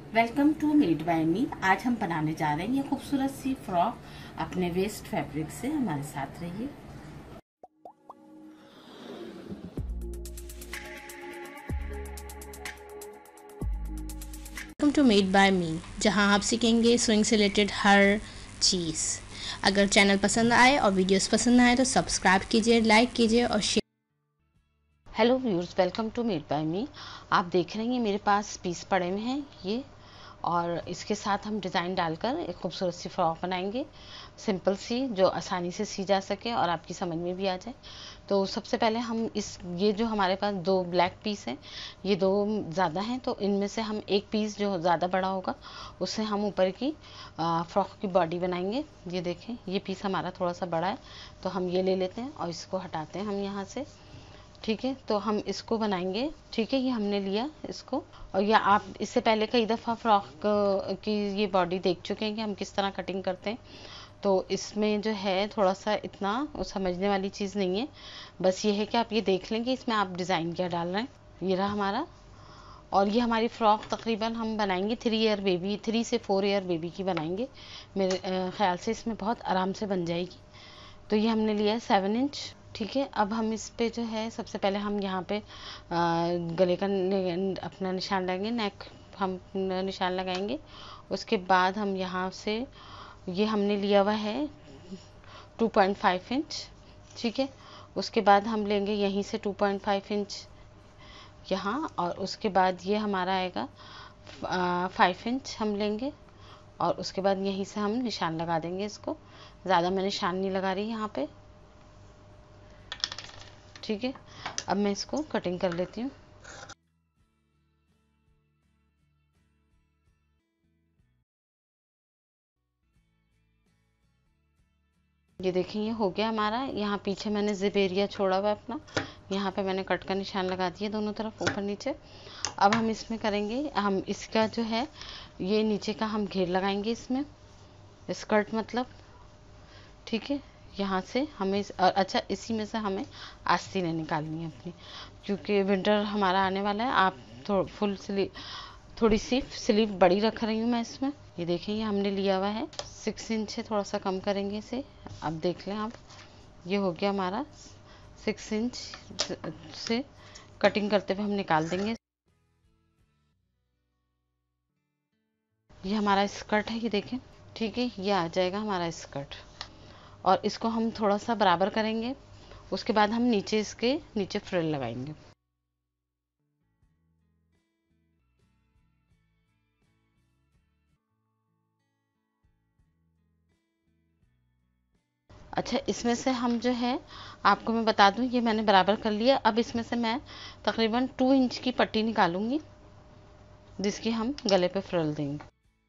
Welcome to made by me. आज हम बनाने जा रहे हैं ये खूबसूरत सी फ्रॉक अपने वेस्ट फैब्रिक से। हमारे साथ रहिए। Welcome to made by me, जहां आप सीखेंगे स्विंग से रिलेटेड हर चीज़। अगर चैनल पसंद आए और वीडियोस पसंद आए तो सब्सक्राइब कीजिए, लाइक कीजिए और share. Hello viewers, welcome to made by me. आप देख रहे हैं मेरे पास पीस पड़े हुए हैं ये, और इसके साथ हम डिज़ाइन डालकर एक खूबसूरत सी फ्रॉक बनाएंगे, सिंपल सी, जो आसानी से सी जा सके और आपकी समझ में भी आ जाए। तो सबसे पहले हम ये जो हमारे पास दो ब्लैक पीस हैं, ये दो ज़्यादा हैं, तो इनमें से हम एक पीस जो ज़्यादा बड़ा होगा उससे हम ऊपर की फ्रॉक की बॉडी बनाएंगे। ये देखें, ये पीस हमारा थोड़ा सा बड़ा है, तो हम ये ले लेते हैं और इसको हटाते हैं हम यहाँ से। ठीक है, तो हम इसको बनाएंगे। ठीक है, ये हमने लिया इसको। और या आप इससे पहले कई दफ़ा फ्रॉक की ये बॉडी देख चुके हैं कि हम किस तरह कटिंग करते हैं, तो इसमें जो है थोड़ा सा इतना समझने वाली चीज़ नहीं है। बस ये है कि आप ये देख लेंगे इसमें आप डिज़ाइन क्या डाल रहे हैं। ये रहा हमारा, और ये हमारी फ्रॉक तकरीबन हम बनाएंगे 3 से 4 ईयर बेबी की बनाएंगे। मेरे ख्याल से इसमें बहुत आराम से बन जाएगी। तो ये हमने लिया है 7 इंच। ठीक है, अब हम इस पे जो है सबसे पहले हम यहाँ पे गले का अपना निशान लगाएंगे, नेक हम निशान लगाएंगे। उसके बाद हम यहाँ से ये हमने लिया हुआ है 2.5 इंच। ठीक है, उसके बाद हम लेंगे यहीं से 2.5 इंच यहाँ, और उसके बाद ये हमारा आएगा 5 इंच हम लेंगे, और उसके बाद यहीं से हम निशान लगा देंगे इसको। ज़्यादा मैं निशान नहीं लगा रही यहाँ पे। ठीक है, अब मैं इसको कटिंग कर लेती हूँ। ये देखिए, ये हो गया हमारा। यहाँ पीछे मैंने जिप एरिया छोड़ा हुआ है अपना, यहाँ पे मैंने कट का निशान लगा दिया दोनों तरफ, ऊपर नीचे। अब हम इसमें करेंगे, हम इसका जो है ये नीचे का हम घेर लगाएंगे इसमें, स्कर्ट मतलब। ठीक है, यहाँ से हमें और अच्छा, इसी में से हमें आस्तीनें निकालनी है अपनी, क्योंकि विंटर हमारा आने वाला है। आप फुल स्लीव, थोड़ी सी स्लीव बड़ी रख रही हूँ मैं इसमें। ये देखिए, ये हमने लिया हुआ है 6 इंच से, थोड़ा सा कम करेंगे इसे। अब देख लें आप, ये हो गया हमारा 6 इंच से कटिंग करते हुए हम निकाल देंगे। ये हमारा स्कर्ट है, ये देखें। ठीक है, ये आ जाएगा हमारा स्कर्ट, और इसको हम थोड़ा सा बराबर करेंगे। उसके बाद हम नीचे इसके नीचे फ्रिल लगाएंगे। अच्छा, इसमें से हम जो है, आपको मैं बता दूं, ये मैंने बराबर कर लिया। अब इसमें से मैं तकरीबन 2 इंच की पट्टी निकालूंगी, जिसकी हम गले पे फ्रिल देंगे।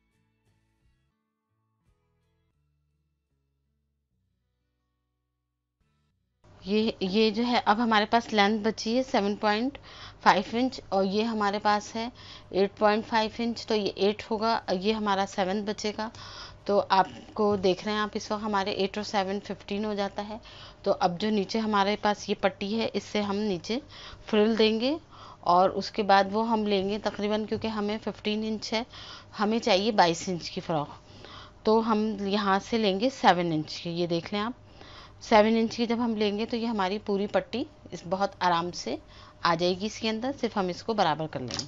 ये जो है, अब हमारे पास लेंथ बची है 7.5 इंच, और ये हमारे पास है 8.5 इंच, तो ये 8 होगा, ये हमारा 7 बचेगा। तो आपको देख रहे हैं आप, इस वक्त हमारे 8 और 7 15 हो जाता है। तो अब जो नीचे हमारे पास ये पट्टी है, इससे हम नीचे फ्रिल देंगे, और उसके बाद वो हम लेंगे तकरीबन, क्योंकि हमें 15 इंच है, हमें चाहिए 22 इंच की फ्रॉक, तो हम यहाँ से लेंगे 7 इंच की। ये देख लें आप, 7 इंच की जब हम लेंगे तो ये हमारी पूरी पट्टी इस बहुत आराम से आ जाएगी इसके अंदर, सिर्फ हम इसको बराबर कर लेंगे।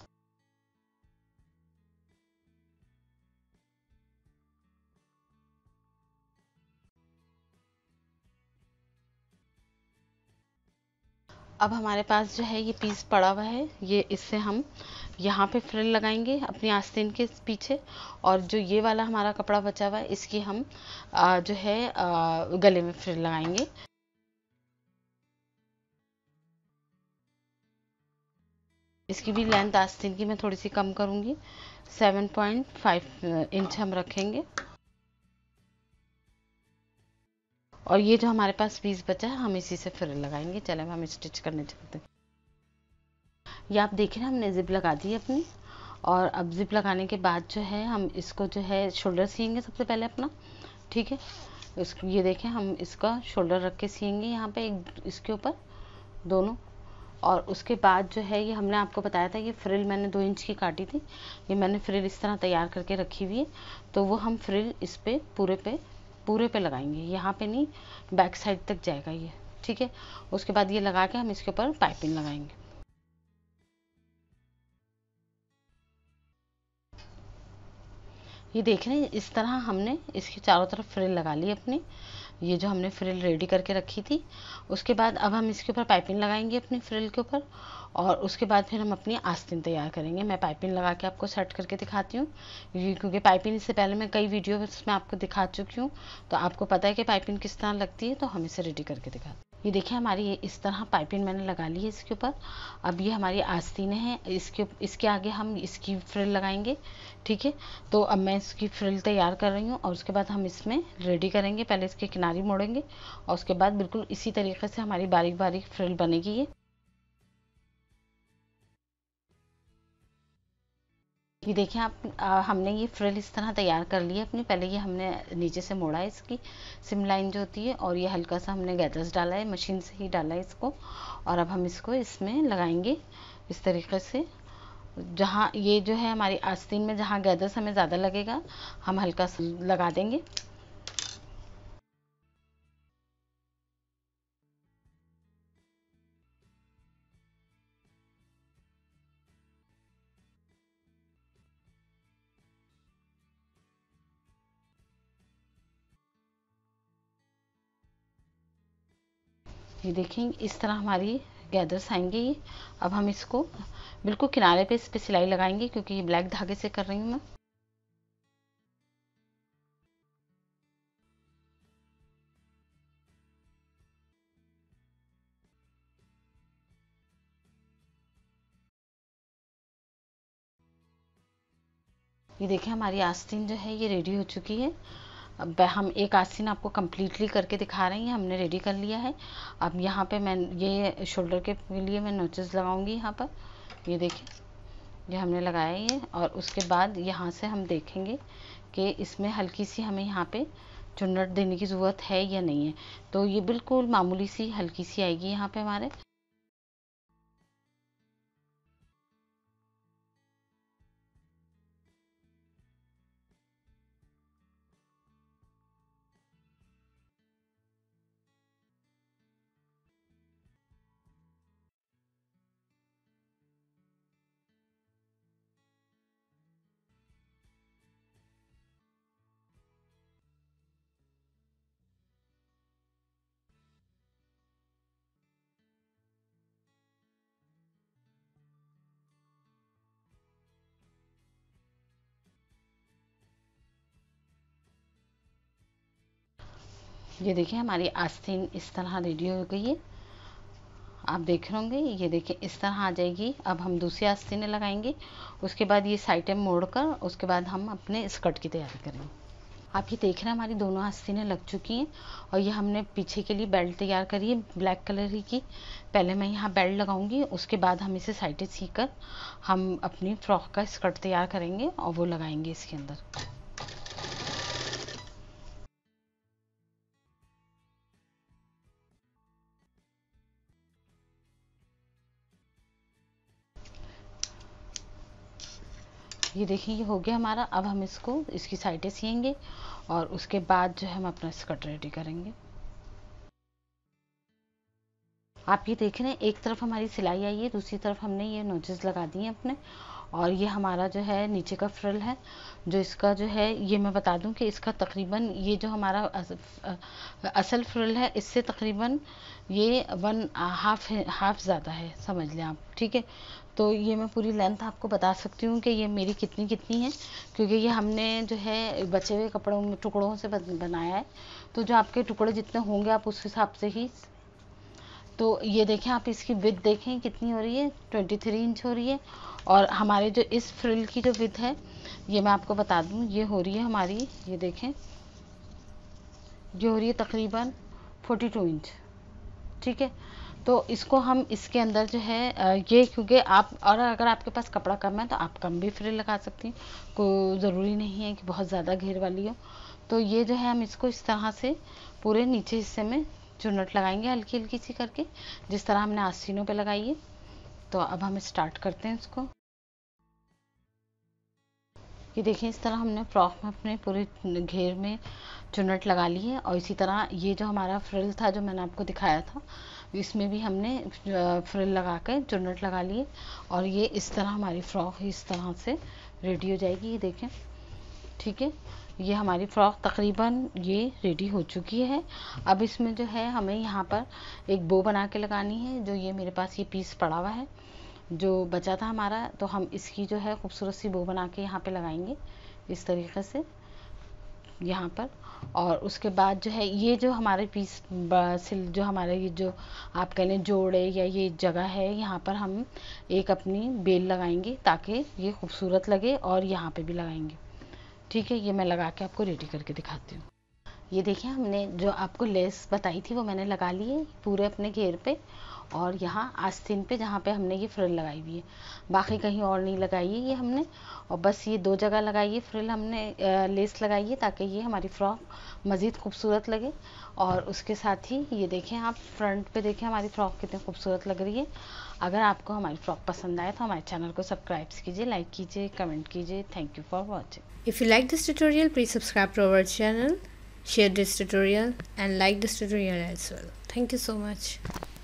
अब हमारे पास जो है ये पीस पड़ा हुआ है, ये इससे हम यहाँ पे फ्रिल लगाएंगे अपनी आस्तीन के पीछे, और जो ये वाला हमारा कपड़ा बचा हुआ है इसकी हम जो है गले में फ्रिल लगाएंगे। इसकी भी लेंथ आस्तीन की मैं थोड़ी सी कम करूँगी, 7.5 इंच हम रखेंगे। और ये जो हमारे पास पीस बचा है, हम इसी से फ्रिल लगाएंगे। चले, हम स्टिच करने चलते हैं। ये आप देख रहे हैं, हमने जिप लगा दी है अपनी, और अब जिप लगाने के बाद जो है हम इसको जो है शोल्डर सिएंगे सबसे पहले अपना। ठीक है, ये देखें, हम इसका शोल्डर रख के सिएंगे यहाँ पे एक इसके ऊपर दोनों, और उसके बाद जो है ये हमने आपको बताया था, ये फ्रिल मैंने 2 इंच की काटी थी। ये मैंने फ्रिल इस तरह तैयार करके रखी हुई है, तो वो हम फ्रिल इस पे पूरे पे लगाएंगे, यहाँ पे नहीं, बैक साइड तक जाएगा ये, ठीक है। उसके बाद ये लगा के हम इसके ऊपर पाइपिंग लगाएंगे। ये देख रहे हैं, इस तरह हमने इसके चारों तरफ फ्रिल लगा ली अपनी, ये जो हमने फ्रिल रेडी करके रखी थी। उसके बाद अब हम इसके ऊपर पाइपिंग लगाएंगे अपनी फ्रिल के ऊपर, और उसके बाद फिर हम अपनी आस्तीन तैयार करेंगे। मैं पाइपिंग लगा के आपको सेट करके दिखाती हूँ, क्योंकि पाइपिंग से पहले मैं कई वीडियो में आपको दिखा चुकी हूँ, तो आपको पता है कि पाइपिंग किस तरह लगती है, तो हम इसे रेडी करके दिखाते हैं। ये देखिए हमारी ये इस तरह पाइपिंग मैंने लगा ली है इसके ऊपर। अब ये हमारी आस्तीनें हैं, इसके आगे हम इसकी फ्रिल लगाएंगे, ठीक है। तो अब मैं इसकी फ्रिल तैयार कर रही हूँ, और उसके बाद हम इसमें रेडी करेंगे। पहले इसके किनारे मोड़ेंगे, और उसके बाद बिल्कुल इसी तरीके से हमारी बारीक बारीक फ्रिल बनेगी ये देखिए आप, हमने ये फ्रिल इस तरह तैयार कर ली है अपनी। पहले ये हमने नीचे से मोड़ा है इसकी सिम लाइन जो होती है, और ये हल्का सा हमने गैदर्स डाला है, मशीन से ही डाला है इसको। और अब हम इसको इसमें लगाएंगे इस तरीके से। जहाँ ये जो है हमारी आस्तीन में जहाँ गैदर्स हमें ज़्यादा लगेगा, हम हल्का सा लगा देंगे। ये देखें, इस तरह हमारी गैदर्स आएंगे ये। अब हम इसको बिल्कुल किनारे पे इस पे सिलाई लगाएंगे, क्योंकि ये ब्लैक धागे से कर रही हूँ मैं। ये देखिए हमारी आस्तीन जो है ये रेडी हो चुकी है। अब हम एक आस्तीन आपको कम्प्लीटली करके दिखा रही हैं, हमने रेडी कर लिया है। अब यहाँ पे मैं ये शोल्डर के लिए मैं नोचेस लगाऊंगी यहाँ पर। ये देखिए, ये हमने लगाया ये, और उसके बाद यहाँ से हम देखेंगे कि इसमें हल्की सी हमें यहाँ पे चुन्नट देने की ज़रूरत है या नहीं है। तो ये बिल्कुल मामूली सी हल्की सी आएगी यहाँ पे हमारे। ये देखिए हमारी आस्तीन इस तरह रेडी हो गई है, आप देख रहे होंगे। ये देखिए इस तरह आ जाएगी। अब हम दूसरी आस्तीनें लगाएंगे, उसके बाद ये साइडें मोड़कर उसके बाद हम अपने स्कर्ट की तैयारी करेंगे। आप ये देख रहे हैं हमारी दोनों आस्तीनें लग चुकी हैं, और ये हमने पीछे के लिए बेल्ट तैयार करी है ब्लैक कलर ही की। पहले मैं यहाँ बेल्ट लगाऊंगी, उसके बाद हम इसे साइडें सीकर हम अपनी फ्रॉक का स्कर्ट तैयार करेंगे, और वो लगाएंगे इसके अंदर। ये देखिए ये हो गया हमारा। अब हम इसको इसकी साइडें सिएंगे, और उसके बाद जो है हम अपना स्कर्ट रेडी करेंगे। आप ये देख रहे हैं, एक तरफ हमारी सिलाई आई है, दूसरी तरफ हमने ये नोचेस लगा दिए अपने। और ये हमारा जो है नीचे का फ्रिल है, जो इसका जो है, ये मैं बता दूं कि इसका तकरीबन ये जो हमारा असल फ्रिल है, इससे तकरीबन ये वन हाफ ज़्यादा है, समझ लें आप, ठीक है। तो ये मैं पूरी लेंथ आपको बता सकती हूँ कि ये मेरी कितनी कितनी है, क्योंकि ये हमने जो है बचे हुए कपड़ों में टुकड़ों से बनाया है। तो जो आपके टुकड़े जितने होंगे आप उस हिसाब से ही। तो ये देखें, आप इसकी विड्थ देखें कितनी हो रही है, 23 इंच हो रही है। और हमारे जो इस फ्रिल की जो विड्थ है, ये मैं आपको बता दूं, ये हो रही है हमारी, ये देखें, ये हो रही है तकरीबन 42 इंच, ठीक है। तो इसको हम इसके अंदर जो है ये, क्योंकि आप, और अगर आपके पास कपड़ा कम है तो आप कम भी फ्रिल लगा सकती हैं, कोई ज़रूरी नहीं है कि बहुत ज़्यादा घेर वाली हो। तो ये जो है हम इसको इस तरह से पूरे नीचे हिस्से में चुन्नट लगाएंगे हल्की हल्की सी करके, जिस तरह हमने आस्तीनों पे लगाई है। तो अब हम स्टार्ट करते हैं इसको। ये देखिए इस तरह हमने फ्रॉक में अपने पूरे घेर में चुन्नट लगा ली है। और इसी तरह ये जो हमारा फ्रिल था जो मैंने आपको दिखाया था, इसमें भी हमने फ्रिल लगा कर चुन्नट लगा लिए। और ये इस तरह हमारी फ्रॉक इस तरह से रेडी हो जाएगी। ये देखें, ठीक है, ये हमारी फ्रॉक तकरीबन ये रेडी हो चुकी है। अब इसमें जो है हमें यहाँ पर एक बो बना के लगानी है। जो ये मेरे पास ये पीस पड़ा हुआ है जो बचा था हमारा, तो हम इसकी जो है खूबसूरत सी बो बना के यहाँ पे लगाएंगे इस तरीके से यहाँ पर। और उसके बाद जो है ये जो हमारे पीस जो हमारे ये जो आप कह लें जोड़े या ये जगह है, यहाँ पर हम एक अपनी बेल लगाएंगे ताकि ये खूबसूरत लगे। और यहाँ पे भी लगाएंगे, ठीक है। ये मैं लगा के आपको रेडी करके दिखाती हूँ। ये देखिए हमने जो आपको लेस बताई थी वो मैंने लगा ली है पूरे अपने घेर पे। और यहाँ आस्तीन पे जहाँ पे हमने ये फ्रिल लगाई हुई है, बाकी कहीं और नहीं लगाई है ये हमने। और बस ये 2 जगह लगाई है फ्रिल हमने, लेस लगाई है ताकि ये हमारी फ्रॉक मज़ीद खूबसूरत लगे। और उसके साथ ही ये देखें आप फ्रंट पे देखें हमारी फ्रॉक कितनी खूबसूरत लग रही है। अगर आपको हमारी फ्रॉक पसंद आए तो हमारे चैनल को सब्सक्राइब कीजिए, लाइक कीजिए, कमेंट कीजिए। Thank you for watching. If you like this tutorial, please subscribe to our channel, share this tutorial and like this tutorial as well. Thank you so much.